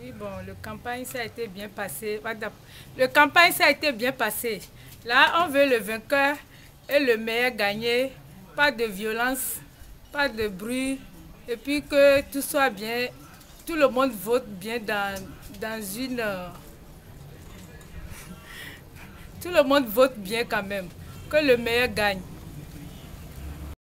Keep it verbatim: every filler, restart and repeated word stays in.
Oui, bon, le campagne, ça a été bien passé. Le campagne, ça a été bien passé. Là, on veut le vainqueur et le meilleur gagner. Pas de violence, pas de bruit. Et puis que tout soit bien. Tout le monde vote bien dans, dans une... Tout le monde vote bien quand même. Que le meilleur gagne.